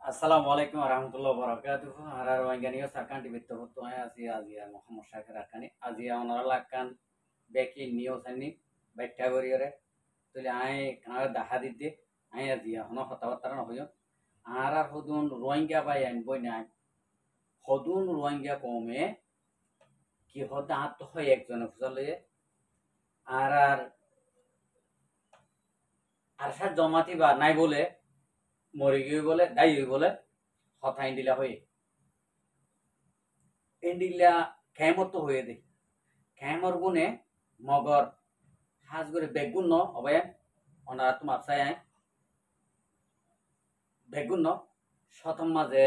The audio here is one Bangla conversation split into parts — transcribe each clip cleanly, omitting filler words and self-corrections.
Assalamualaikum warahmatullahi wabarakatuh. Harar wanganiyo sarkan tibitto hotto ay azia Muhammad Shakir akani azia onara lakkan beki niyo sanni betta goriyore tuli ay kana daha didde ay azia hono hotawatara no hoyo harar hodun roingya bayan boyna hodun roingya kome ki hoda hat hoy ekjone fusale harar আরশার জমাতি বা নাই বলে মরে গিয়ে বলে দায়ী বলে হতা ইন্ডিলা হয়ে ইন্ডিলা খেমত হয়ে দে খেমর গুনে মগর হাজ করে বেগুন ন অবে ওনারা তোমার চাই বেগুন ন শতম মাঝে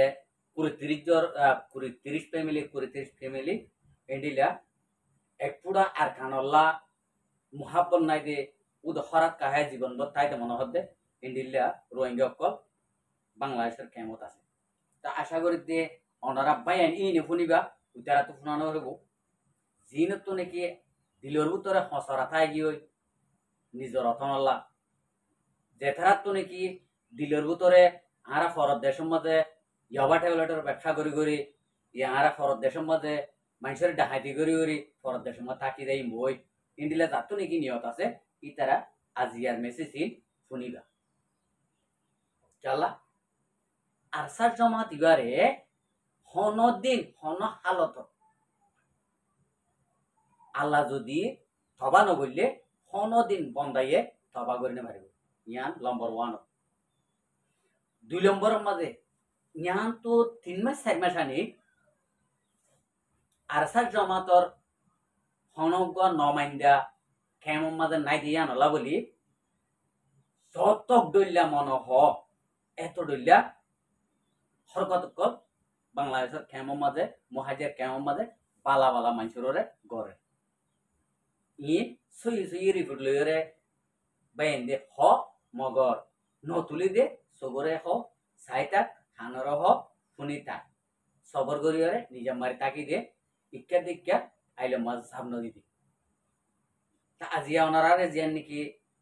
30 ফ্যামিলি ইন্ডিলা এক পুরা আর কানল্লা মুহাব্বত নাই দে উদ হরাত কাহে জীবন তাইতে মনে হদ্দে ইন্ডিলা রোহিঙ্গা অকল বাংলাদেশের কেমত আছে তা আশা করি যে ওনারা বাইন ইনে শুনিবা উতারা তো শুনানো হইব জিনত তো নাকি দিলর ভিতরে হসরা থাই গিয়ে নিজের অথনল্লা জেথারাত তো নাকি দিলর ভিতরে আরা ফরত দেশের মাঝে ইয়াবা ট্যাবলেটের ব্যবসা করি করি আরা ফরত দেশের মাঝে মানুষের ডাহাতি করি করি ফরত দেশের মাঝে থাকি যাই বই ইন্ডিলা যার তো নাকি নিয়ত আছে ইতারা আজিয়ার মেসেজিন শুনিবা চালা আরসার জমা দিবারে হন দিন হন হালত আল্লাহ যদি থবা নগরলে হন দিন বন্দাইয়ে থবা করে মারিব ইয়ান নম্বর 1 2 নম্বরের মাঝে ইয়ান তো 3 মাস 4 মাস আনি আরসার জমাতর হনগ নমাইন্দা কেমন মাঝে নাই দিয়া নলা বলি যতক দইলা মন হ এত দইলা হরকত বাংলাদেশের কেমন মাঝে মহাজের কেমন মাঝে বালা বালা মানুষের গড়ে ই সই রিপোর্ট লইরে বাইন দে হ মগর নতুলি দে সবরে হ সাইতা হানর হ ফুনিতা সবর গরিয়রে নিজে মারি তাকি দে ইক্কা দিক্কা আইলে মাঝ সামন দিদি তা আজিয়া ওনারে জিয়ান নাকি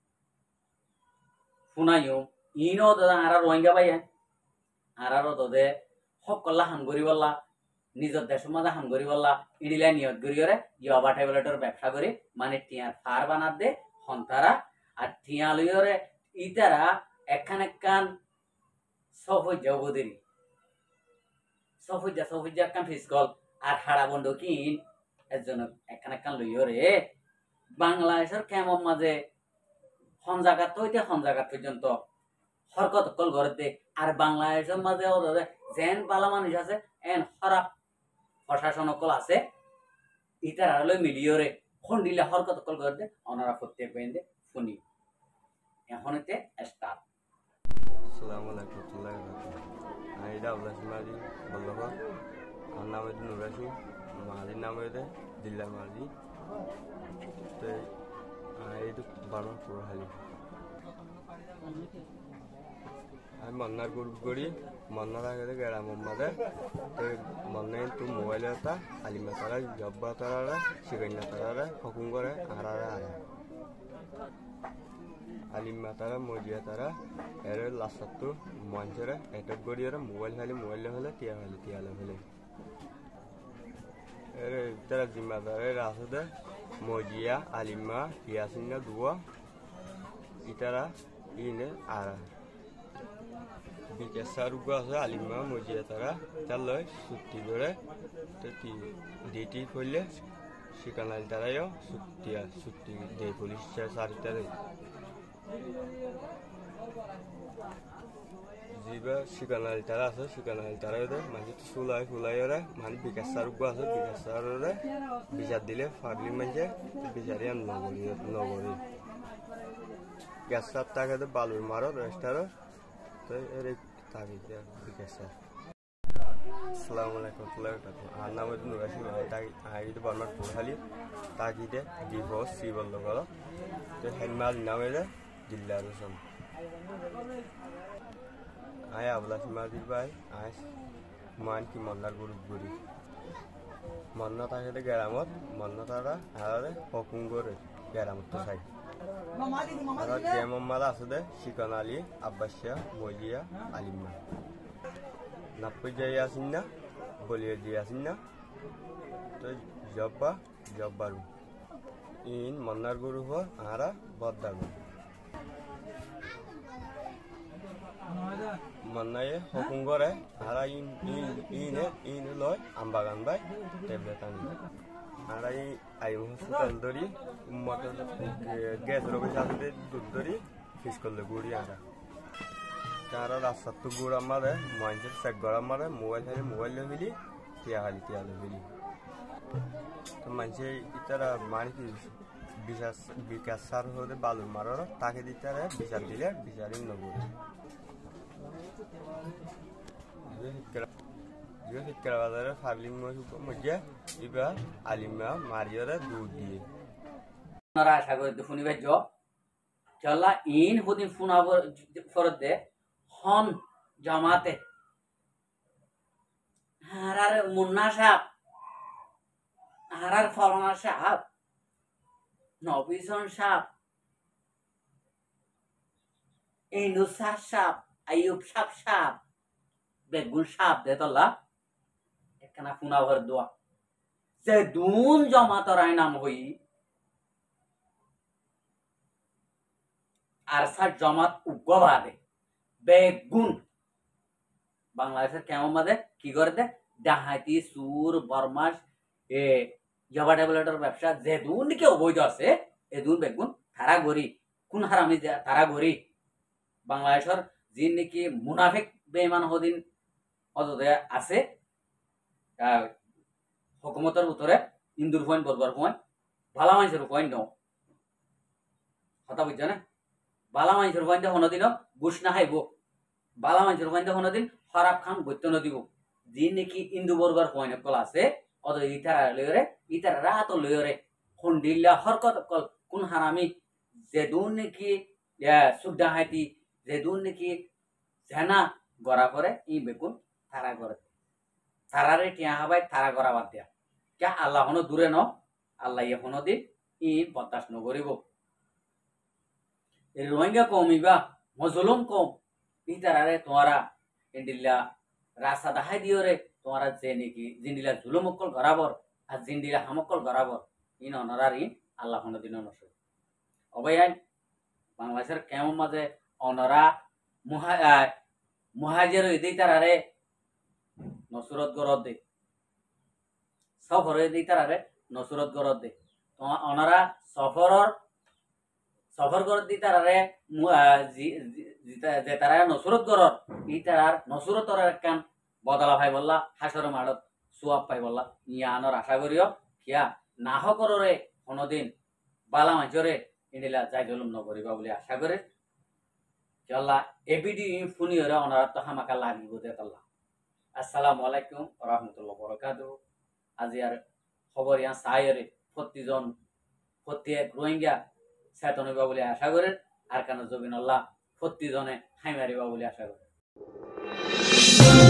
শুনাইও ইনো দাদা আরা রোহিঙ্গা বাইয়া আরারো দদে সকল্লা হাম করি বললা নিজের দেশের মাঝে হাম করি বললা ইডিলা নিয়ত করি করে ইয়াবা ট্যাবলেটের ব্যবসা করে মানে টিয়ার ফার বানাত দে হন্তারা আর টিয়া লইরে ইতারা একখান সফজ্জা বদেরি সফজ্জা একখান ফিসকল আর হাড়া বন্ধ কিন একজন একখান লইরে বাংলাদেশের কেমন মাঝে হনজাগাত হইতে হনজাগাত পর্যন্ত হরকত কল ঘরে আর বাংলাদেশের মাঝে যেন বালা মানুষ আছে এন খারাপ প্রশাসন কল আছে ইতারা লই মিলিয়রে ফোন দিলে হরকত কল ঘরে ওনারা প্রত্যেক বেঁধে শুনি এখন এতে স্টার্ট আসসালামু আলাইকুম আইদা আব্বাসমাজি বল্লভা আমার নাম হচ্ছে নুরাসি মালির নাম হচ্ছে দিল্লা মালি তো এই তো বানার পুরোহালি আমি মন্নার গ্রুপ করি মন্নার আগে গ্রাম মাঝে মন্না তো মোবাইল এটা আলিমা তারা জব্বা তারা শিকান্না তারা হকুম করে আড়ারে আলিমা তারা মজিয়া তারা এর লাস্ট মঞ্চরে এটক করি মোবাইল হলে তিয়ালে হলে এর তারা জিম্মাদারের আছে মজিয়া আলিমা ইয়াসিনা দুয়া ইতারা ইনে আরা বিকেসারুগ আছে আলিমা মজিয়া তারা তালয় ছুটি করে ডিটি করলে শিকানাল তারাও ছুটি দে পুলিশ চারিটারে জিবা শিকানাল তারা আছে শিকানাল তারা মানে ফুলাই মানে বিকাসারুগ আছে বিকাসারে বিচার দিলে ফাগলি মানে বিচারি নগরী গ্যাস সাত টাকা বালুর মারো রেস্টারো তো এর তাকি বিকাসার আসসালামু আলাইকুম আর নাম হচ্ছে নুরাসি আইডি বর্মার পুরহালি তাকিতে ডিভোর্স সিবল লগল তো হেনমাল নামে জিল্লা রসম আয় আবলাস মাদির ভাই আয় মান কি মন্নার গ্রুপ গড়ি মন্না থাকে গ্রামত মন্না তারা হারে হকুম করে গ্রামত তো চাই আর যেমন মালা আছে দে শিকন আলী আব্বাসিয়া মজিয়া আলিমা নাপ্পই যাই আসিন না বলিয়ে দিয়ে আসিন না তো জব্বারু ইন মন্নার গরু হ আরা বদ্দাগু মন্নায়ে হকুম করে আরা ইন ইন ইন লয় আমবাগান বাই ট্যাবলেট আনি আরা এই আই হসপিটাল ধরি মতো গ্যাস রোগে সাথে দুধ ধরি ফিস করলে গুড়ি আরা তারা রাস্তার তো গুড় আমারে মহেন্দ্রের চেক করা আমারে মোবাইল মিলি টিয়া মিলি তো মানুষে ইতারা মানে কি বিকাশ সার হতে বালুর মারার তাকে দিতে বিচার দিলে বিচারই নগর শিক্ষার বাজারে ফাগলিং মধ্যে ইবা আলিমা মারিয়ারে দুধ দিয়ে আপনারা আশা করি শুনিবে চল্লা ইন হুদিন ফুনা ফরত দে হন জামাতে হারার মুন্না সাহেব হারার ফলনা সাহেব নবিজন সাহেব এই নুসার সাহেব আইয়ুব সাহেব বেগুন সাহেব দে তল্লা একখানা ফুনা ভর দোয়া যে দুন জমাতরাই নাম হই আর সার জমাত উগ্রবাদে বেগুন বাংলাদেশের কেমন মাদে কি করে দে ডাহাতি সুর বরমাস জবা ট্যাবলেটের ব্যবসা যে দুন কে অবৈধ আছে এ দুন বেগুন তারা গরি কোন হারামি তারা গরি বাংলাদেশের যিন নাকি মুনাফিক বেঈমান হদিন অদে আছে হুকুমতের ভিতরে ইন্দুর পয়েন্ট বদবার পয়েন্ট ভালা মানুষের পয়েন্ট ন কথা বুঝছে না বালা মানুষের পয়েন্টে হনদিন ঘুষ না খাইব বালা মানুষের পয়েন্টে হনদিন খারাপ খান গত্য নদিব যি নাকি ইন্দু বর্গর পয়েন্ট কল আছে অত ইতারা লয়রে ইতারা হাত লয়রে হন্ডিল্লা হরকত কল কোন হারামি যে দুন নাকি সুদ্দা হাইতি যে দুন নাকি জেনা গড়া করে ই বেগুন তারা করে তারারে টিয়া হাবাই তারা গড়া বাদ দিয়া কে আল্লাহ হনো দূরে ন আল্লাহ ইয়ে হনো দিন ই বরদাস্ত নকরিব রোহিঙ্গা কমিবা মজলুম কম ইতারারে তোমারা ইন্ডিল্লা রাস্তা দেখাই দিও রে তোমারা যে নাকি জিন্দিলা জুলুমকল গড়াবর আর জিন্দিলা হামকল গড়াবর ইন অনরার ইন আল্লাহ হনো দিন নসর অবৈ আইন বাংলাদেশের কেমন মাঝে অনরা মুহাজির দিই তারারে নসরত গরত দে সফর দিই তারারে নসরত গরত দে তোমার অনরা সফর গরত দি তারারে যে তারা নসরত গরত ই তারার নসরতর কান বদলা ভাই বললা হাসর মাড়ত সুয়াব পাই বললা ইয়ানোর আশা করিও কিয়া নাহ কররে কোনদিন বালা মাঝরে ইন্ডিলা যাই জলুম নকরিবা বলে আশা করে চল্লা এবিডি ফুনিয়রে অনারা তো হামাকা লাগিব দে তল্লা আসসালামু আলাইকুম ওয়া রাহমাতুল্লাহি ওয়া বারাকাতুহু আজি আর খবর ইয়া সাইরে প্রত্যেক রোহিঙ্গা চেতন হইবা বলে আশা করে আর কেন জবিন আল্লাহ প্রত্যেকজনে হাই মারিবা বলে আশা করে